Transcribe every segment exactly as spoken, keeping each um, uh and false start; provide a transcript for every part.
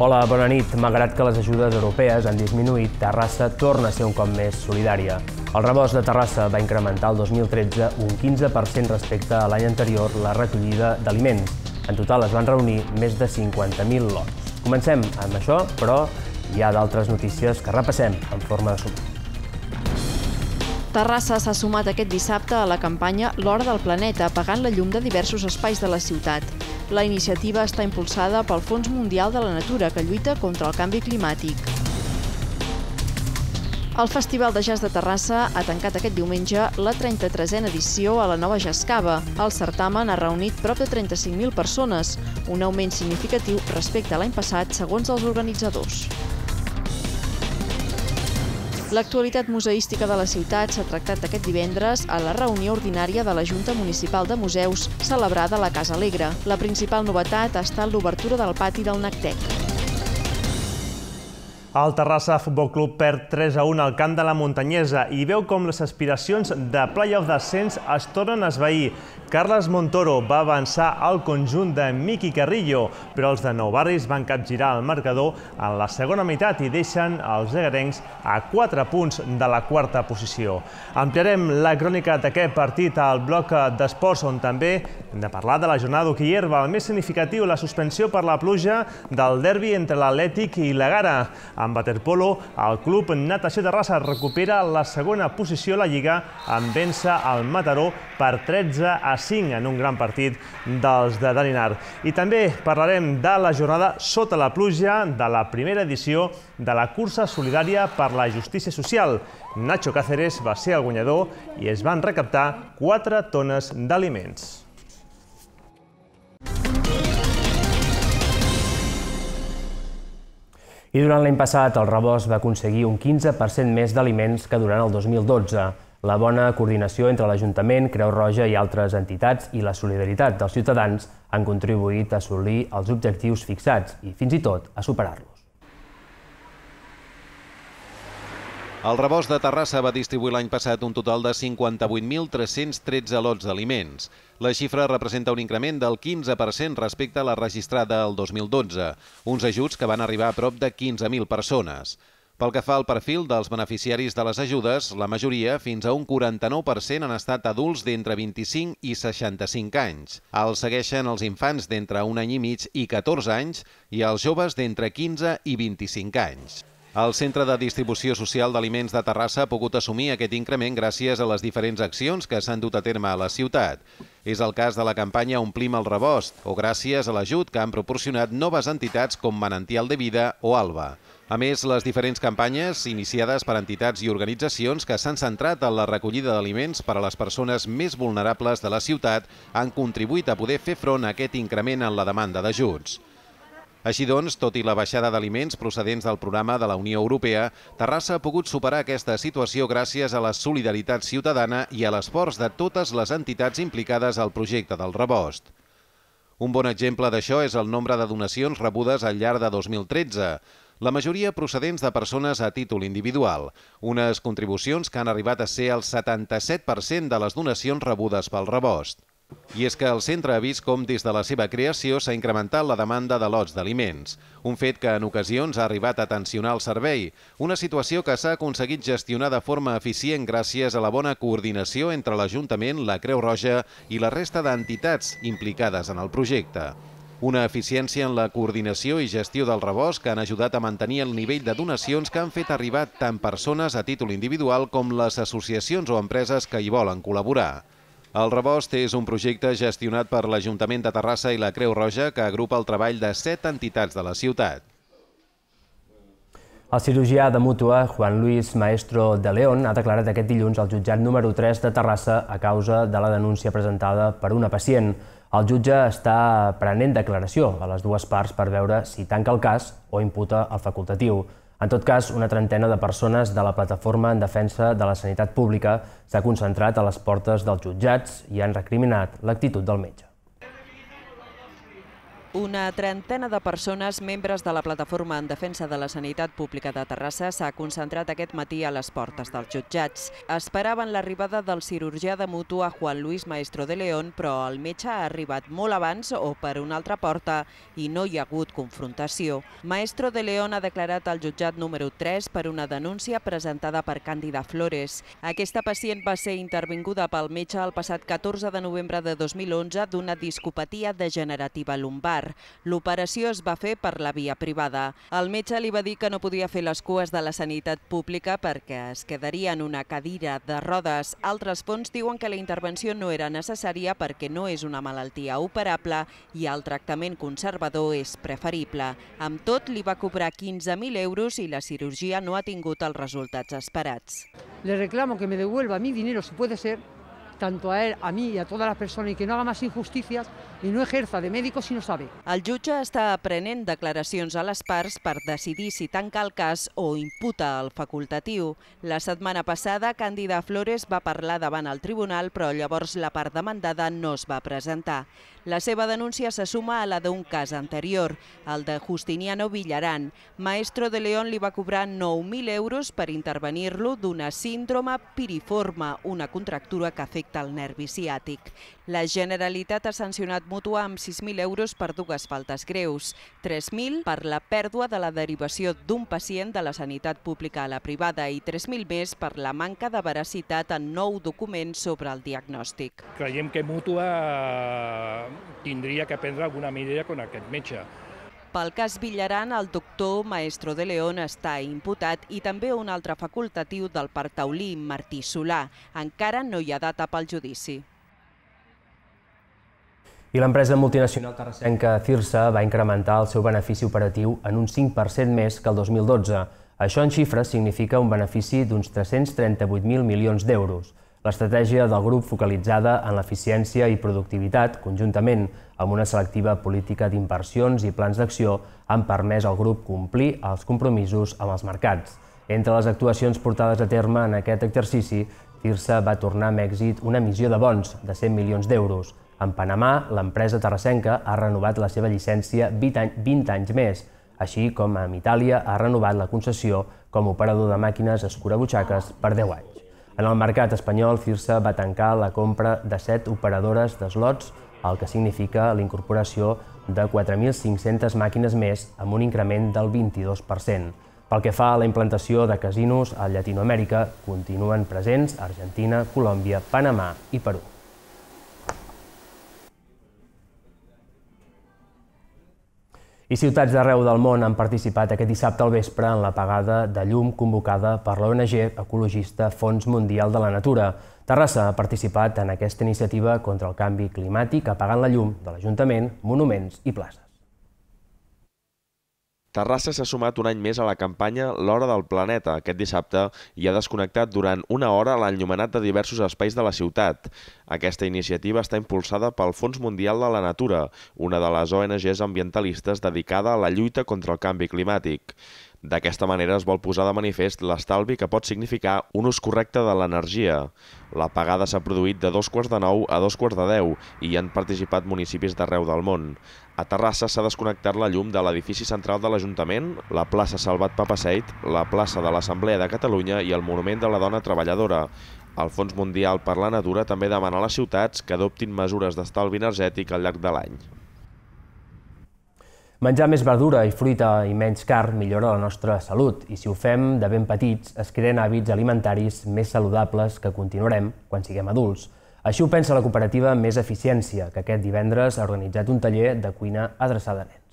Hola, bona nit. Malgrat que les ajudes europees han disminuït, Terrassa torna a ser un cop més solidària. El Rebost de Terrassa va incrementar el dos mil tretze un quinze per cent respecte a l'any anterior la recollida d'aliments. En total es van reunir més de cinquanta mil lots. Comencem amb això, però hi ha d'altres notícies que repassem en forma de suma. Terrassa s'ha sumat aquest dissabte a la campanya L'Hora del Planeta, apagant la llum de diversos espais de la ciutat. La iniciativa està impulsada pel Fons Mundial de la Natura, que lluita contra el canvi climàtic. El Festival de Jazz de Terrassa ha tancat aquest diumenge la trenta-tresena edició a la nova Jazz Cava. El certamen ha reunit prop de trenta-cinc mil persones, un augment significatiu respecte a l'any passat, segons els organitzadors. L'actualitat museística de la ciutat s'ha tractat aquest divendres a la reunió ordinària de la Junta Municipal de Museus, celebrada a la Casa Alegre. La principal novetat ha estat l'obertura del pati del Nactec. El Terrassa Futbol Club perd tres a un al camp de la Muntanyesa i veu com les aspiracions de play-off d'ascens es tornen a esvair. Carles Montoro va avançar al conjunt de Miqui Carrillo, però els de Nou Barris van capgirar el marcador en la segona meitat i deixen els egarencs a quatre punts de la quarta posició. Ampliarem la crònica d'aquest partit al bloc d'esports, on també hem de parlar de la jornada d'hoquei herba. El més significatiu, la suspensió per la pluja del derbi entre l'Atlètic i la Gara. En waterpolo, el Club Natació Terrassa recupera la segona posició a la Lliga en vèncer el Mataró per tretze a cinc en un gran partit dels de Dalinar. I també parlarem de la jornada sota la pluja de la primera edició de la cursa solidària per la justícia social. Nacho Cáceres va ser el guanyador i es van recaptar quatre tones d'aliments. I durant l'any passat, el Rebost va aconseguir un quinze per cent més d'aliments que durant el dos mil dotze. La bona coordinació entre l'Ajuntament, Creu Roja i altres entitats i la solidaritat dels ciutadans han contribuït a assolir els objectius fixats i, fins i tot, a superar-los. El Rebost de Terrassa va distribuir l'any passat un total de cinquanta-vuit mil tres-cents tretze lots d'aliments. La xifra representa un increment del quinze per cent respecte a la registrada el dos mil dotze, uns ajuts que van arribar a prop de quinze mil persones. Pel que fa al perfil dels beneficiaris de les ajudes, la majoria, fins a un quaranta-nou per cent, han estat adults d'entre vint-i-cinc i seixanta-cinc anys. Els segueixen els infants d'entre un any i mig i catorze anys i els joves d'entre quinze i vint-i-cinc anys. El Centre de Distribució Social d'Aliments de Terrassa ha pogut assumir aquest increment gràcies a les diferents accions que s'han dut a terme a la ciutat. És el cas de la campanya Omplim el Rebost, o gràcies a l'ajut que han proporcionat noves entitats com Manantial de Vida o Alba. A més, les diferents campanyes, iniciades per entitats i organitzacions que s'han centrat en la recollida d'aliments per a les persones més vulnerables de la ciutat, han contribuït a poder fer front a aquest increment en la demanda d'ajuts. Així doncs, tot i la baixada d'aliments procedents del programa de la Unió Europea, Terrassa ha pogut superar aquesta situació gràcies a la solidaritat ciutadana i a l'esforç de totes les entitats implicades al projecte del Rebost. Un bon exemple d'això és el nombre de donacions rebudes al llarg de dos mil tretze, la majoria procedents de persones a títol individual, unes contribucions que han arribat a ser el setanta-set per cent de les donacions rebudes pel Rebost. I és que el centre ha vist com des de la seva creació s'ha incrementat la demanda de lots d'aliments, un fet que en ocasions ha arribat a tensionar el servei, una situació que s'ha aconseguit gestionar de forma eficient gràcies a la bona coordinació entre l'Ajuntament, la Creu Roja i la resta d'entitats implicades en el projecte. Una eficiència en la coordinació i gestió del Rebost que han ajudat a mantenir el nivell de donacions que han fet arribar tant persones a títol individual com les associacions o empreses que hi volen col·laborar. El Rebost és un projecte gestionat per l'Ajuntament de Terrassa i la Creu Roja que agrupa el treball de set entitats de la ciutat. El cirurgià de mútua Juan Luis Maestro de León ha declarat aquest dilluns al jutjat número tres de Terrassa a causa de la denúncia presentada per una pacient. El jutge està prenent declaració a les dues parts per veure si tanca el cas o imputa el facultatiu. En tot cas, una trentena de persones de la Plataforma en Defensa de la Sanitat Pública s'ha concentrat a les portes dels jutjats i han recriminat l'actitud del metge. Una trentena de persones, membres de la Plataforma en Defensa de la Sanitat Pública de Terrassa, s'ha concentrat aquest matí a les portes dels jutjats. Esperaven l'arribada del cirurgià de Mútua Juan Luis Maestro de León, però el metge ha arribat molt abans o per una altra porta i no hi ha hagut confrontació. Maestro de León ha declarat al jutjat número tres per una denúncia presentada per Càndida Flores. Aquesta pacient va ser intervinguda pel metge el passat catorze de novembre de dos mil onze d'una discopatia degenerativa lumbar. L'operació es va fer per la via privada. El metge li va dir que no podia fer les cues de la sanitat pública perquè es quedaria en una cadira de rodes. Altres fonts diuen que la intervenció no era necessària perquè no és una malaltia operable i el tractament conservador és preferible. Amb tot, li va cobrar quinze mil euros i la cirurgia no ha tingut els resultats esperats. Le reclamo que me devuelva mi dinero, si puede ser, tanto a él, a mí y a todas las personas, y que no haga más injusticias y no ejerza de médico si no sabe. El jutge està prenent declaracions a les parts per decidir si tanca el cas o imputa el facultatiu. La setmana passada, Càndida Flores va parlar davant el tribunal, però llavors la part demandada no es va presentar. La seva denúncia se suma a la d'un cas anterior, el de Justiniano Villarán. Maestro de León li va cobrar nou mil euros per intervenir-lo d'una síndrome piriforme, una contractura que afecta el nervi ciàtic. La Generalitat ha sancionat Mútua amb sis mil euros per dues faltes greus, tres mil per la pèrdua de la derivació d'un pacient de la sanitat pública a la privada i tres mil més per la manca de veracitat en nou documents sobre el diagnòstic. Creiem que Mútua tindria que prendre alguna medida con aquest metge. Pel cas Villarán, el doctor Maestro de León està imputat i també un altre facultatiu del Parc Taulí, Martí Solà. Encara no hi ha data pel judici. I l'empresa multinacional terrassenca Cirsa va incrementar el seu benefici operatiu en un cinc per cent més que el dos mil dotze. Això en xifres significa un benefici d'uns tres-cents trenta-vuit mil milions d'euros. L'estratègia del grup focalitzada en l'eficiència i productivitat, conjuntament amb una selectiva política d'inversions i plans d'acció, han permès al grup complir els compromisos amb els mercats. Entre les actuacions portades a terme en aquest exercici, Cirsa va tornar amb èxit una emissió de bons de cent milions d'euros. En Panamà, l'empresa terrassenca ha renovat la seva llicència vint anys més, així com amb Itàlia ha renovat la concessió com a operador de màquines escurabutxaques per deu anys. En el mercat espanyol, Cirsa va tancar la compra de set operadores d'eslots, el que significa la incorporació de quatre mil cinc-centes màquines més amb un increment del vint-i-dos per cent. Pel que fa a la implantació de casinos a Llatinoamèrica, continuen presents Argentina, Colòmbia, Panamà i Perú. I ciutats d'arreu del món han participat aquest dissabte al vespre en l'apagada de llum convocada per l'O N G ecologista Fons Mundial de la Natura. Terrassa ha participat en aquesta iniciativa contra el canvi climàtic apagant la llum de l'Ajuntament, monuments i places. Terrassa s'ha sumat un any més a la campanya L'Hora del Planeta aquest dissabte i ha desconnectat durant una hora l'enllumenat de diversos espais de la ciutat. Aquesta iniciativa està impulsada pel Fons Mundial de la Natura, una de les O N Ges ambientalistes dedicada a la lluita contra el canvi climàtic. D'aquesta manera es vol posar de manifest l'estalvi que pot significar un ús correcte de l'energia. L'apagada s'ha produït de dos quarts de nou a dos quarts de deu i hi han participat municipis d'arreu del món. A Terrassa s'ha desconnectat la llum de l'edifici central de l'Ajuntament, la plaça Salvat Papaseit, la plaça de l'Assemblea de Catalunya i el Monument de la Dona Treballadora. El Fons Mundial per la Natura també demana a les ciutats que adoptin mesures d'estalvi energètic al llarg de l'any. Menjar més verdura i fruita i menys carn millora la nostra salut i si ho fem de ben petits es creen hàbits alimentaris més saludables que continuarem quan siguem adults. Així ho pensa la cooperativa Més Eficiència, que aquest divendres ha organitzat un taller de cuina adreçada a nens.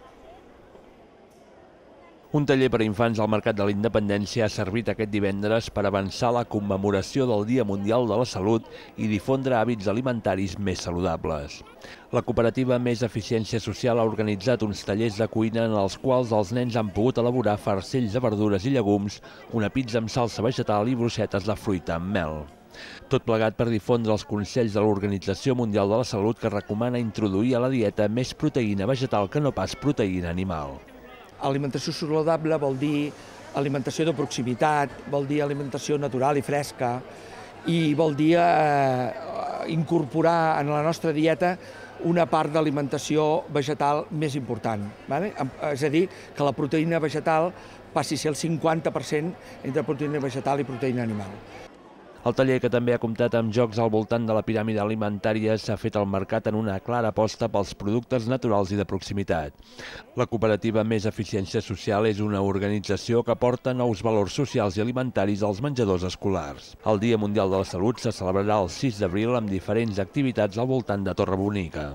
Un taller per a infants al Mercat de la Independència ha servit aquest divendres per avançar la commemoració del Dia Mundial de la Salut i difondre hàbits alimentaris més saludables. La cooperativa Més Eficiència Social ha organitzat uns tallers de cuina en els quals els nens han pogut elaborar farcells de verdures i llegums, una pizza amb salsa vegetal i brossetes de fruita amb mel. Tot plegat per difondre els consells de l'Organització Mundial de la Salut que recomana introduir a la dieta més proteïna vegetal que no pas proteïna animal. Alimentació saludable vol dir alimentació de proximitat, vol dir alimentació natural i fresca i vol dir eh, incorporar en la nostra dieta una part d'alimentació vegetal més important. És a dir, que la proteïna vegetal passi a ser el cinquanta per cent entre proteïna vegetal i proteïna animal. El taller, que també ha comptat amb jocs al voltant de la piràmide alimentària, s'ha fet al mercat en una clara aposta pels productes naturals i de proximitat. La cooperativa Més Eficiència Social és una organització que aporta nous valors socials i alimentaris als menjadors escolars. El Dia Mundial de la Salut se celebrarà el sis d'abril amb diferents activitats al voltant de Torrebonica.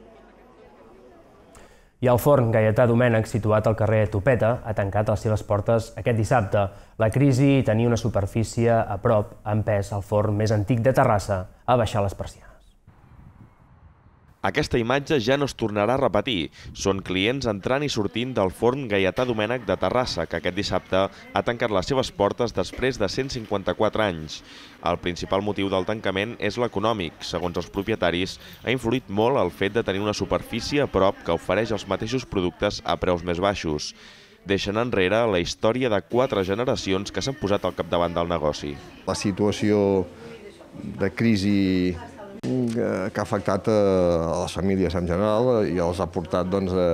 I el forn Gaietà Domènech, situat al carrer Topeta, ha tancat les seves portes aquest dissabte. La crisi i tenir una superfície a prop ha empès el forn més antic de Terrassa a baixar les persianes. Aquesta imatge ja no es tornarà a repetir. Són clients entrant i sortint del forn Gaietà Domènech de Terrassa, que aquest dissabte ha tancat les seves portes després de cent cinquanta-quatre anys. El principal motiu del tancament és l'econòmic. Segons els propietaris, ha influït molt el fet de tenir una superfície a prop que ofereix els mateixos productes a preus més baixos. Deixen enrere la història de quatre generacions que s'han posat al capdavant del negoci. La situació de crisi que ha afectat a les famílies en general i els ha portat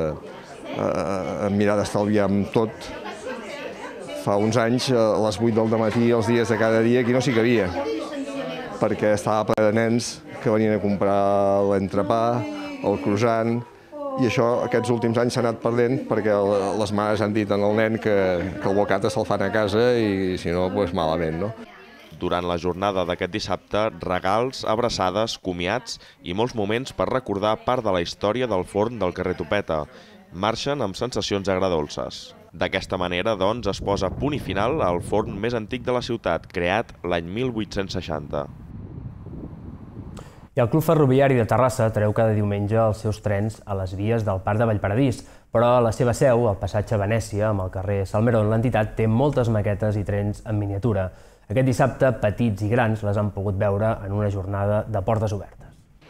a mirar d'estalviar amb tot. Fa uns anys, a les vuit del matí, els dies de cada dia, aquí no s'hi cabia, perquè estava ple de nens que venien a comprar l'entrepà, el croissant, i això aquests últims anys s'ha anat perdent perquè les mares han dit al nen que el bocata se'l fan a casa i si no, doncs malament, no? Durant la jornada d'aquest dissabte, regals, abraçades, comiats i molts moments per recordar part de la història del forn del carrer Topeta. Marxen amb sensacions agredolces. D'aquesta manera, doncs, es posa punt i final al forn més antic de la ciutat, creat l'any mil vuit-cents seixanta. I el Club Ferroviari de Terrassa treu cada diumenge els seus trens a les vies del Parc de Vallparadís, però a la seva seu, al passatge Venècia, amb el carrer Salmerón, l'entitat té moltes maquetes i trens en miniatura. Aquest dissabte, petits i grans les han pogut veure en una jornada de portes obertes.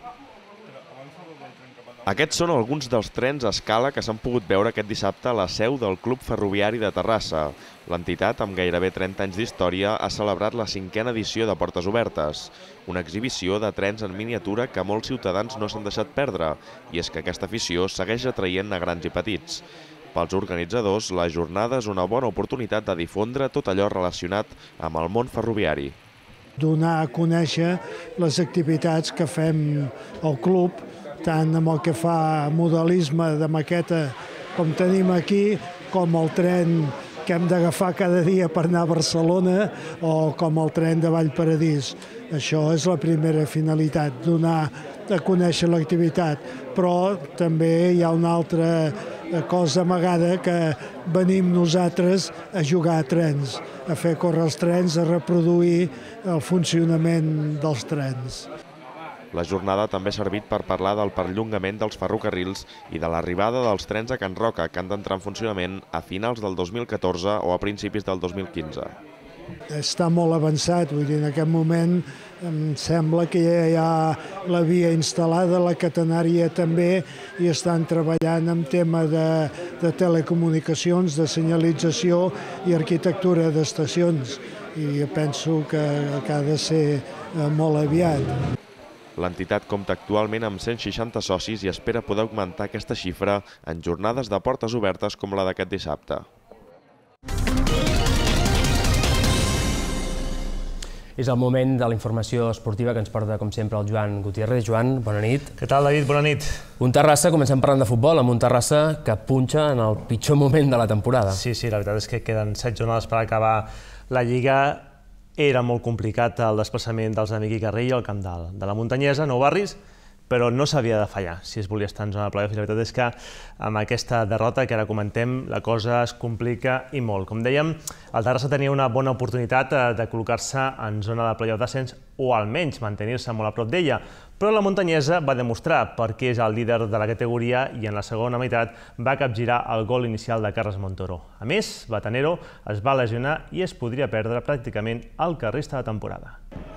Aquests són alguns dels trens a escala que s'han pogut veure aquest dissabte a la seu del Club Ferroviari de Terrassa. L'entitat, amb gairebé trenta anys d'història, ha celebrat la cinquena edició de Portes Obertes, una exhibició de trens en miniatura que molts ciutadans no s'han deixat perdre, i és que aquesta afició segueix atraient a grans i petits. Pels organitzadors, la jornada és una bona oportunitat de difondre tot allò relacionat amb el món ferroviari. Donar a conèixer les activitats que fem al club, tant amb el que fa modelisme de maqueta com tenim aquí, com el tren que hem d'agafar cada dia per anar a Barcelona o com el tren de Vallparadís. Això és la primera finalitat, donar a conèixer l'activitat, però també hi ha una altra cosa amagada que venim nosaltres a jugar a trens, a fer córrer els trens, a reproduir el funcionament dels trens. La jornada també ha servit per parlar del perllongament dels ferrocarrils i de l'arribada dels trens a Can Roca, que han d'entrar en funcionament a finals del dos mil catorze o a principis del dos mil quinze. Està molt avançat, vull dir, en aquest moment em sembla que ja hi ha la via instal·lada, la catenària també, i estan treballant en tema de, de telecomunicacions, de senyalització i arquitectura d'estacions, i penso que, que ha de ser molt aviat. L'entitat compta actualment amb cent seixanta socis i espera poder augmentar aquesta xifra en jornades de portes obertes com la d'aquest dissabte. És el moment de la informació esportiva que ens porta, com sempre, el Joan Gutiérrez. Joan, bona nit. Què tal, David? Bona nit. Un Terrassa, comencem parlant de futbol, amb un Terrassa que punxa en el pitjor moment de la temporada. Sí, sí, la veritat és que queden set jornades per acabar la Lliga. Era molt complicat el desplaçament dels Amic i Carrillo al camp de la Muntanyesa, Nou Barris, però no s'havia de fallar si es volia estar en zona de playoff. La veritat és que amb aquesta derrota que ara comentem la cosa es complica i molt. Com dèiem, el Terrassa tenia una bona oportunitat de col·locar-se en zona de playoff d'ascens o almenys mantenir-se molt a prop d'ella, però la Muntanyesa va demostrar per què és el líder de la categoria i en la segona meitat va capgirar el gol inicial de Carles Montoro. A més, Batanero es va lesionar i es podria perdre pràcticament el que resta de temporada.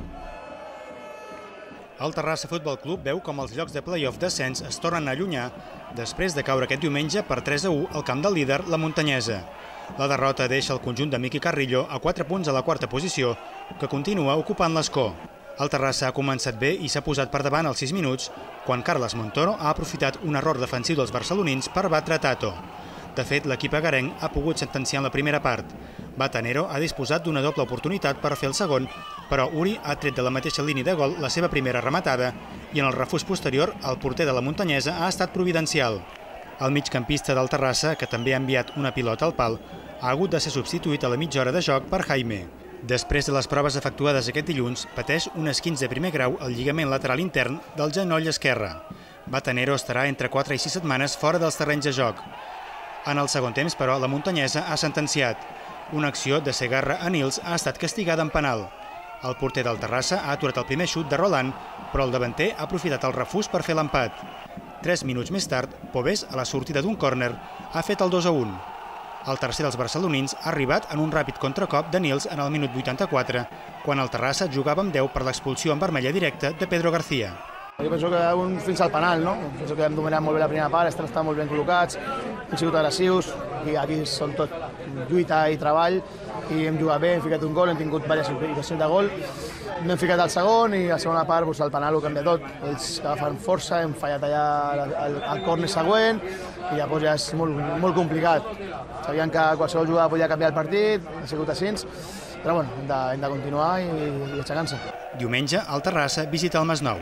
El Terrassa Futbol Club veu com els llocs de play-off d'ascens es tornen a allunyar després de caure aquest diumenge per tres a u al camp del líder, la Muntanyesa. La derrota deixa el conjunt d'Amic i Carrillo a quatre punts a la quarta posició, que continua ocupant l'escó. El Terrassa ha començat bé i s'ha posat per davant als sis minuts, quan Carles Montoro ha aprofitat un error defensiu dels barcelonins per batre Tato. De fet, l'equip agarenc ha pogut sentenciar en la primera part. Batanero ha disposat d'una doble oportunitat per fer el segon, però Uri ha tret de la mateixa línia de gol la seva primera rematada i en el refús posterior el porter de la Muntanyesa ha estat providencial. El migcampista del Terrassa, que també ha enviat una pilota al pal, ha hagut de ser substituït a la mitja hora de joc per Jaime. Després de les proves efectuades aquest dilluns, pateix un esquinç de primer grau al lligament lateral intern del genoll esquerre. Batanero estarà entre quatre i sis setmanes fora dels terrenys de joc. En el segon temps, però, la Muntanyesa ha sentenciat. Una acció de Segarra a Nils ha estat castigada en penal. El porter del Terrassa ha aturat el primer xut de Roland, però el davanter ha aprofitat el refús per fer l'empat. Tres minuts més tard, Pobés, a la sortida d'un córner, ha fet el dos a un. El tercer dels barcelonins ha arribat en un ràpid contracop de Nils en el minut vuitanta-quatre, quan el Terrassa jugava amb deu per l'expulsió en vermella directa de Pedro García. Jo penso que un fins al penal, no? Penso que hem dominat molt bé la primera part, estan molt ben col·locats, hem sigut agressius, i aquí són tot lluita i treball, i hem jugat bé, hem ficat un gol, hem tingut diverses ocasions de gol, hem ficat el segon i a la segona part el penal ho canvia tot, ells agafen força, hem fallat allà al córner següent i llavors ja és molt, molt complicat. Sabíem que qualsevol jugada podia canviar el partit, ha sigut així, però bueno, hem de, hem de continuar i, i aixecar-se. Diumenge, el Terrassa visita el Masnou.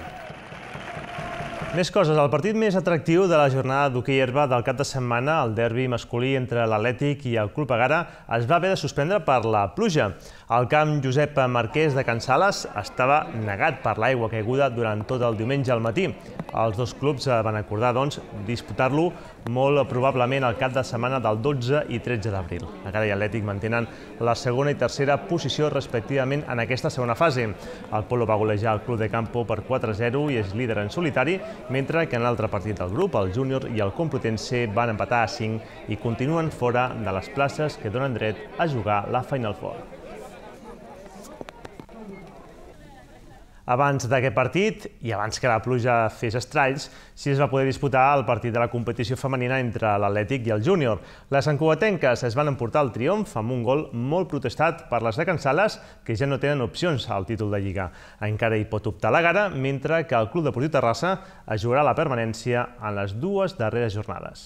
Més coses. El partit més atractiu de la jornada d'hoquei herba del cap de setmana, el derbi masculí entre l'Atlètic i el Club Egara, es va haver de suspendre per la pluja. El camp Josep Marquès de Can Sales estava negat per l'aigua caiguda durant tot el diumenge al matí. Els dos clubs van acordar, doncs, disputar-lo molt probablement al cap de setmana del dotze i tretze d'abril. Egara i Atlètic mantenen la segona i tercera posició respectivament en aquesta segona fase. El Polo va golejar el Club de Campo per quatre a zero i és líder en solitari, mentre que en l'altre partit del grup, el Júnior i el Complutense van empatar a cinc i continuen fora de les places que donen dret a jugar la Final Four. Abans d'aquest partit, i abans que la pluja fes estralls, sí es va poder disputar el partit de la competició femenina entre l'Atlètic i el Júnior. Les encubatenques es van emportar el triomf amb un gol molt protestat per les de Can Sales, que ja no tenen opcions al títol de Lliga. Encara hi pot optar l'Egara, mentre que el Club Deportiu Terrassa es jugarà la permanència en les dues darreres jornades.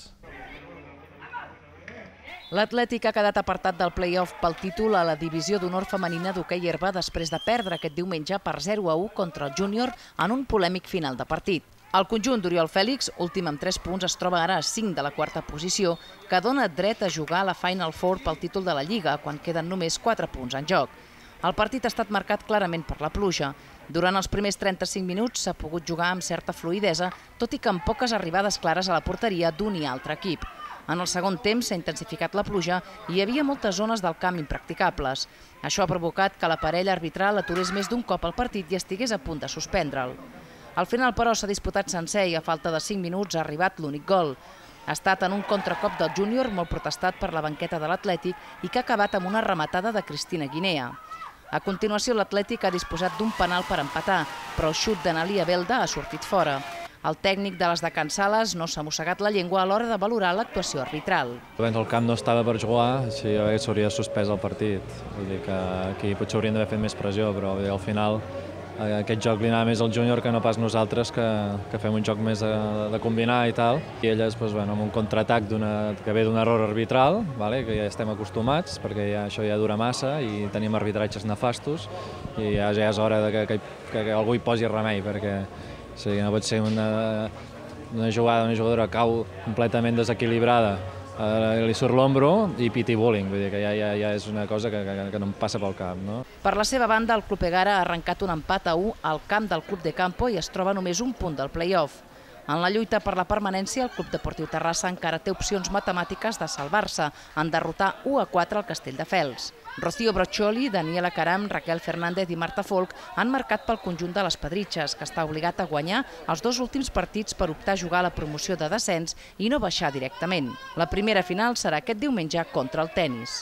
L'Atlètic ha quedat apartat del play-off pel títol a la divisió d'honor femenina d'hoquei herba després de perdre aquest diumenge per zero a u contra el Júnior en un polèmic final de partit. El conjunt d'Oriol Fèlix, últim amb tres punts, es troba ara a cinc de la quarta posició, que dona dret a jugar a la Final Four pel títol de la Lliga, quan queden només quatre punts en joc. El partit ha estat marcat clarament per la pluja. Durant els primers trenta-cinc minuts s'ha pogut jugar amb certa fluïdesa, tot i que amb poques arribades clares a la porteria d'un i altre equip. En el segon temps s'ha intensificat la pluja i hi havia moltes zones del camp impracticables. Això ha provocat que la parella arbitral aturés més d'un cop el partit i estigués a punt de suspendre'l. Al final, però, s'ha disputat sencer i a falta de cinc minuts ha arribat l'únic gol. Ha estat en un contracop del Júnior molt protestat per la banqueta de l'Atlètic i que ha acabat amb una rematada de Cristina Guinea. A continuació, l'Atlètic ha disposat d'un penal per empatar, però el xut d'Analia Belda ha sortit fora. El tècnic de les de Can Sales no s'ha mossegat la llengua a l'hora de valorar l'actuació arbitral. El camp no estava per jugar, així s'hauria suspès el partit. Vull dir que aquí potser haurien d'haver fet més pressió, però al final aquest joc li anava més al Júnior que no pas nosaltres, que fem un joc més de combinar i tal. I elles, amb un contraatac que ve d'un error arbitral, que ja estem acostumats, perquè això ja dura massa i tenim arbitratges nefastos, i ja és hora que algú hi posi remei, perquè sí, no pot ser una, una jugada, una jugadora cau completament desequilibrada, eh, li surt l'ombro i piti bullying, vull dir que ja, ja, ja és una cosa que, que, que no em passa pel cap. No? Per la seva banda, el Club Egara ha arrencat un empat a u al camp del Club de Campo i es troba només un punt del play-off. En la lluita per la permanència, el Club Deportiu Terrassa encara té opcions matemàtiques de salvar-se en derrotar u a quatre al Castelldefels. Rocío Broccioli, Daniela Caram, Raquel Fernández i Marta Folk han marcat pel conjunt de les Pedritxes, que està obligat a guanyar els dos últims partits per optar a jugar a la promoció de descens i no baixar directament. La primera final serà aquest diumenge contra el Tenis.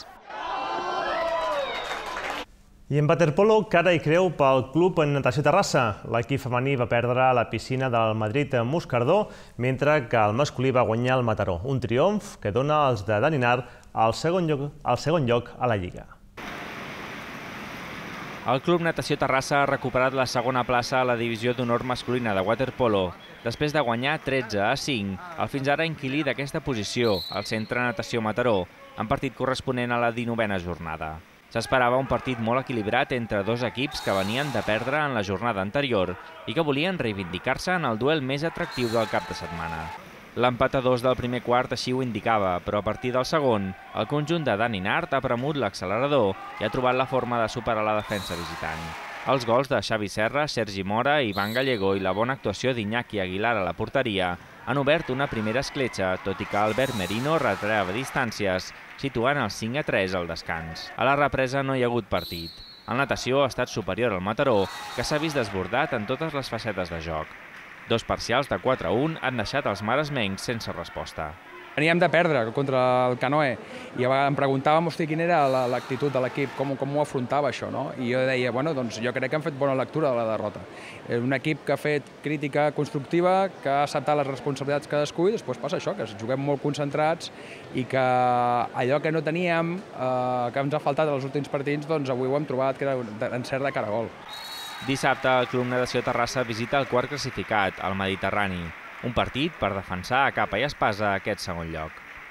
I en waterpolo, cara i creu pel Club Natació Terrassa. L'equip femení va perdre a la piscina del Madrid Moscardó, mentre que el masculí va guanyar el Mataró. Un triomf que dona als de Daninar el segon lloc, el segon lloc a la Lliga. El Club Natació Terrassa ha recuperat la segona plaça a la divisió d'honor masculina de waterpolo, després de guanyar tretze a cinc, el fins ara inquilí d'aquesta posició, el Centre Natació Mataró, en partit corresponent a la dinovena jornada. S'esperava un partit molt equilibrat entre dos equips que venien de perdre en la jornada anterior i que volien reivindicar-se en el duel més atractiu del cap de setmana. L'empat a dos del primer quart així ho indicava, però a partir del segon, el conjunt de Dani Nart ha premut l'accelerador i ha trobat la forma de superar la defensa visitant. Els gols de Xavi Serra, Sergi Mora, Ivan Gallego i la bona actuació d'Iñaki Aguilar a la porteria han obert una primera escletxa, tot i que Albert Merino retreava distàncies, situant el cinc a tres al descans. A la represa no hi ha hagut partit. El Natació ha estat superior al Mataró, que s'ha vist desbordat en totes les facetes de joc. Dos parcials de quatre a un han deixat els maresmencs sense resposta. Veníem de perdre contra el Canoe i em preguntàvem hosti, quina era l'actitud de l'equip, com, com ho afrontava això, no? I jo deia, bueno, doncs jo crec que han fet bona lectura de la derrota. Un equip que ha fet crítica constructiva, que ha acceptat les responsabilitats cadascú i després passa això, que juguem molt concentrats i que allò que no teníem, eh, que ens ha faltat als últims partits, doncs avui ho hem trobat que era encert de cara a gol. Dissabte, el Club Natació Terrassa visita el quart classificat, el Mediterrani. Un partit per defensar a capa i espasa aquest segon lloc.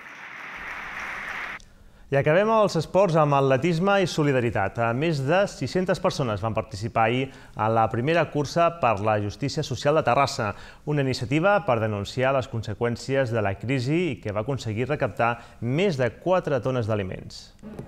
I acabem els esports amb atletisme i solidaritat. Més de sis-centes persones van participar ahir a la primera cursa per la justícia social de Terrassa, una iniciativa per denunciar les conseqüències de la crisi i que va aconseguir recaptar més de quatre tones d'aliments.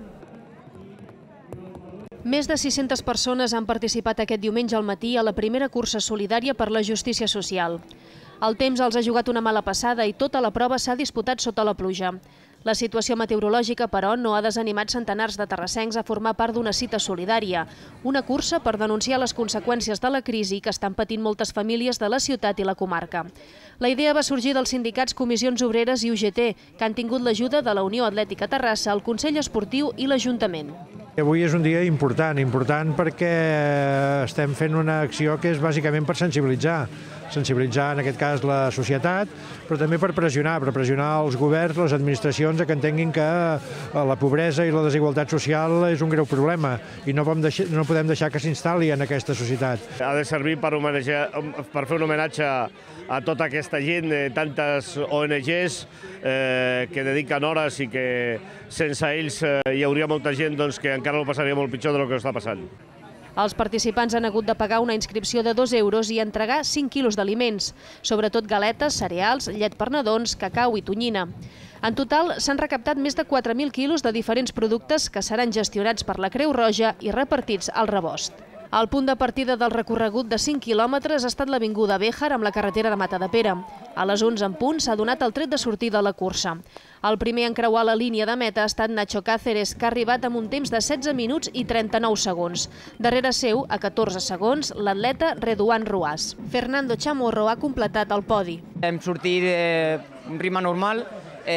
Més de sis-centes persones han participat aquest diumenge al matí a la primera cursa solidària per la justícia social. El temps els ha jugat una mala passada i tota la prova s'ha disputat sota la pluja. La situació meteorològica, però, no ha desanimat centenars de terrassencs a formar part d'una cita solidària, una cursa per denunciar les conseqüències de la crisi que estan patint moltes famílies de la ciutat i la comarca. La idea va sorgir dels sindicats Comissions Obreres i U G T, que han tingut l'ajuda de la Unió Atlètica Terrassa, el Consell Esportiu i l'Ajuntament. Avui és un dia important, important perquè estem fent una acció que és bàsicament per sensibilitzar. Sensibilitzar, en aquest cas, la societat, però també per pressionar, per pressionar els governs, les administracions, que entenguin que la pobresa i la desigualtat social és un greu problema i no podem deixar que s'instal·li en aquesta societat. Ha de servir per fer un homenatge a tota aquesta gent, tantes O N Ges que dediquen hores i que sense ells hi hauria molta gent que encara ho passaria molt pitjor del que està passant. Els participants han hagut de pagar una inscripció de dos euros i entregar cinc quilos d'aliments, sobretot galetes, cereals, llet per nadons, cacau i tonyina. En total, s'han recaptat més de quatre mil quilos de diferents productes que seran gestionats per la Creu Roja i repartits al rebost. El punt de partida del recorregut de cinc quilòmetres ha estat l'avinguda Béjar amb la carretera de Matadepera. A les onze en punt s'ha donat el tret de sortida de la cursa. El primer a encreuar la línia de meta ha estat Nacho Cáceres, que ha arribat amb un temps de setze minuts i trenta-nou segons. Darrere seu, a catorze segons, l'atleta Reduan Ruàs. Fernando Chamorro ha completat el podi. Hem sortit un ritme normal,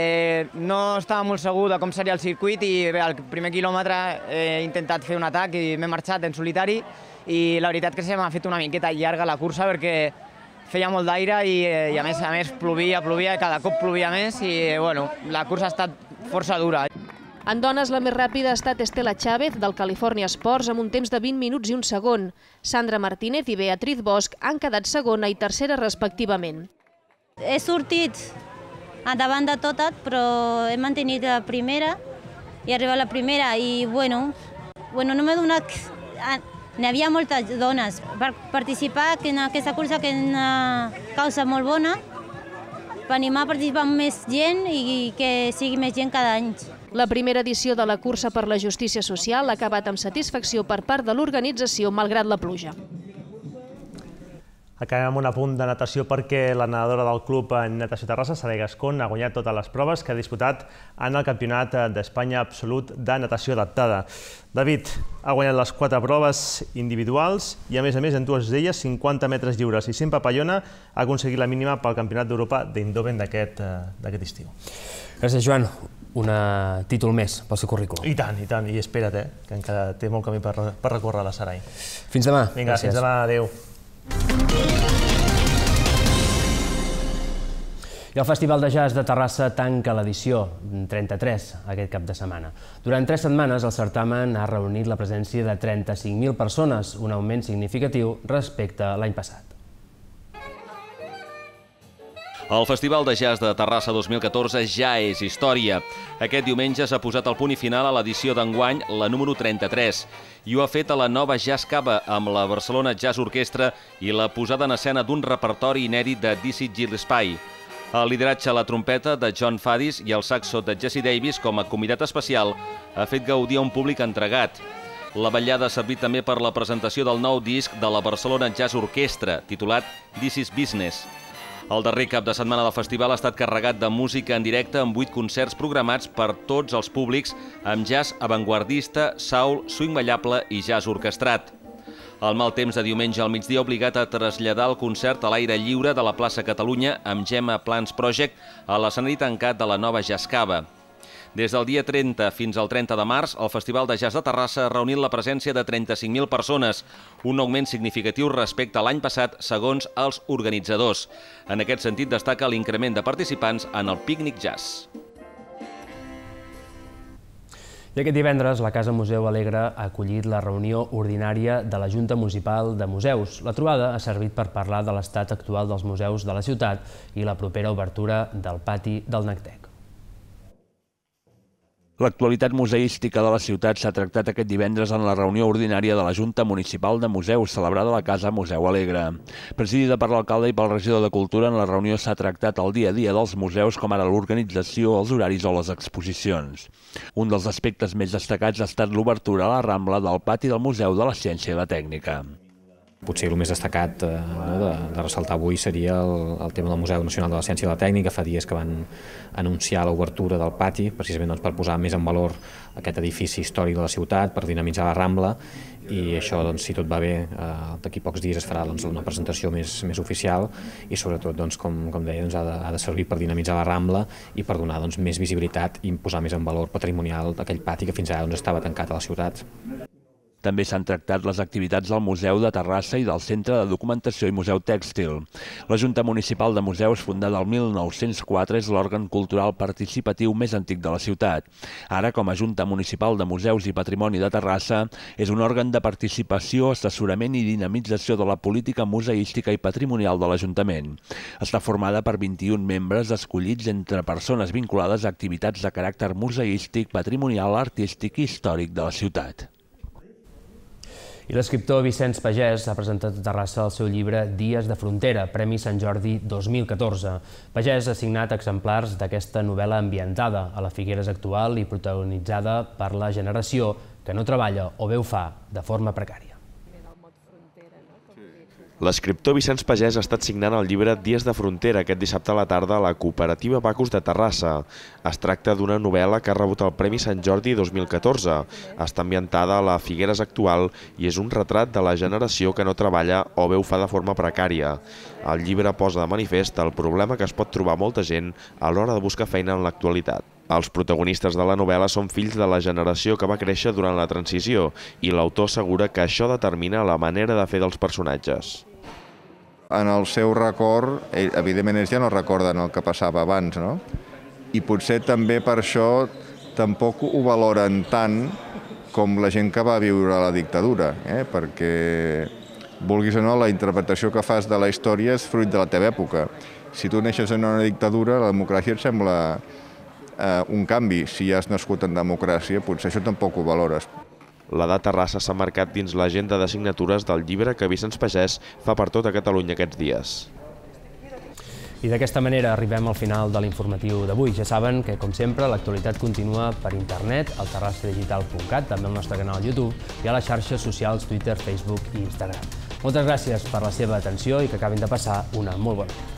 no estava molt segur de com seria el circuit i al primer quilòmetre he intentat fer un atac i m'he marxat en solitari i la veritat que se m'ha fet una miqueta llarga la cursa perquè feia molt d'aire i a més a més plovia, plovia, cada cop plovia més i bueno, la cursa ha estat força dura. En dones, la més ràpida ha estat Estela Chávez, del California Sports, amb un temps de vint minuts i un segon. Sandra Martínez i Beatriz Bosch han quedat segona i tercera respectivament. He sortit davant de totes, però he mantingut la primera i he arribat a la primera i bueno, bueno no m'he donat... N'hi havia moltes dones per participar en aquesta cursa, que és una causa molt bona, per animar a participar més gent i que sigui més gent cada any. La primera edició de la cursa per la justícia social ha acabat amb satisfacció per part de l'organització, malgrat la pluja. Acabem amb un apunt de natació perquè la nedadora del club Natació Terrassa, Saray Gascón, ha guanyat totes les proves que ha disputat en el Campionat d'Espanya absolut de natació adaptada. David ha guanyat les quatre proves individuals i, a més a més, en dues d'elles, cinquanta metres lliures, i cent papallona, ha aconseguit la mínima pel Campionat d'Europa d'Eindhoven d'aquest estiu. Gràcies, Joan. Un títol més pel seu currículum. I tant, i tant. I espera't, eh, que encara té molt camí per recórrer la Saray. Fins demà. Vinga, fins demà. Adéu. I el Festival de Jazz de Terrassa tanca l'edició trenta-tres aquest cap de setmana. Durant tres setmanes el certamen ha reunit la presència de trenta-cinc mil persones, un augment significatiu respecte a l'any passat. El Festival de Jazz de Terrassa dos mil catorze ja és història. Aquest diumenge s'ha posat el punt i final a l'edició d'enguany, la número trenta-tres, i ho ha fet a la nova Jazz Cava amb la Barcelona Jazz Orquestra i la posada en escena d'un repertori inèdit de Dizzy Gillespie. El lideratge a la trompeta de John Faddis i el saxo de Jesse Davis com a convidat especial ha fet gaudir a un públic entregat. La ballada ha servit també per la presentació del nou disc de la Barcelona Jazz Orquestra, titulat This is Business. El darrer cap de setmana del festival ha estat carregat de música en directe amb vuit concerts programats per tots els públics amb jazz avantguardista, soul, swing ballable i jazz orquestrat. El mal temps de diumenge al migdia ha obligat a traslladar el concert a l'aire lliure de la plaça Catalunya amb Gemma Plans Project a l'escenari tancat de la nova Jazz Cava. Des del dia trenta fins al trenta de març, el Festival de Jazz de Terrassa ha reunit la presència de trenta-cinc mil persones, un augment significatiu respecte a l'any passat, segons els organitzadors. En aquest sentit, destaca l'increment de participants en el Pícnic Jazz. I aquest divendres la Casa Museu Alegre ha acollit la reunió ordinària de la Junta Municipal de Museus. La trobada ha servit per parlar de l'estat actual dels museus de la ciutat i la propera obertura del pati del Nactec. L'actualitat museística de la ciutat s'ha tractat aquest divendres en la reunió ordinària de la Junta Municipal de Museus, celebrada a la Casa Museu Alegre. Presidida per l'alcalde i pel regidor de Cultura, en la reunió s'ha tractat el dia a dia dels museus, com ara l'organització, els horaris o les exposicions. Un dels aspectes més destacats ha estat l'obertura a la Rambla del pati del Museu de la Ciència i la Tècnica. Potser el més destacat eh, no, de, de ressaltar avui seria el, el tema del Museu Nacional de la Ciència i la Tècnica. Fa dies que van anunciar l'obertura del pati, precisament doncs, per posar més en valor aquest edifici històric de la ciutat, per dinamitzar la Rambla, i això, doncs, si tot va bé, eh, d'aquí pocs dies es farà doncs, una presentació més, més oficial i sobretot, doncs, com, com deia, doncs, ha, de, ha de servir per dinamitzar la Rambla i per donar doncs, més visibilitat i posar més en valor patrimonial d'aquell pati que fins ara doncs, estava tancat a la ciutat. També s'han tractat les activitats del Museu de Terrassa i del Centre de Documentació i Museu Tèxtil. La Junta Municipal de Museus, fundada el mil nou-cents quatre, és l'òrgan cultural participatiu més antic de la ciutat. Ara, com a Junta Municipal de Museus i Patrimoni de Terrassa, és un òrgan de participació, assessorament i dinamització de la política museística i patrimonial de l'Ajuntament. Està formada per vint-i-un membres escollits entre persones vinculades a activitats de caràcter museístic, patrimonial, artístic i històric de la ciutat. I l'escriptor Vicenç Pagès ha presentat a Terrassa el seu llibre Dies de frontera, Premi Sant Jordi dos mil catorze. Pagès ha signat exemplars d'aquesta novel·la ambientada a la Figueres actual i protagonitzada per la generació que no treballa o bé ho fa de forma precària. L'escriptor Vicenç Pagès ha estat signant el llibre Dies de frontera aquest dissabte a la tarda a la Cooperativa Bacus de Terrassa. Es tracta d'una novel·la que ha rebut el Premi Sant Jordi dos mil catorze. Està ambientada a la Figueres actual i és un retrat de la generació que no treballa o bé ho fa de forma precària. El llibre posa de manifest el problema que es pot trobar molta gent a l'hora de buscar feina en l'actualitat. Els protagonistes de la novel·la són fills de la generació que va créixer durant la transició i l'autor assegura que això determina la manera de fer dels personatges. En el seu record, evidentment ells ja no recorden el que passava abans, no? I potser també per això tampoc ho valoren tant com la gent que va viure la dictadura, eh? Perquè, vulguis o no, la interpretació que fas de la història és fruit de la teva època. Si tu neixes en una dictadura, la democràcia et sembla eh, un canvi. Si ja has nascut en democràcia, potser això tampoc ho valores. La de Terrassa s'ha marcat dins l'agenda de signatures del llibre que Vicenç Pagès fa per tota Catalunya aquests dies. I d'aquesta manera arribem al final de l'informatiu d'avui. Ja saben que, com sempre, l'actualitat continua per internet, al terrassa digital punt cat, també al nostre canal YouTube i a les xarxes socials Twitter, Facebook i Instagram. Moltes gràcies per la seva atenció i que acabin de passar una molt bona nit.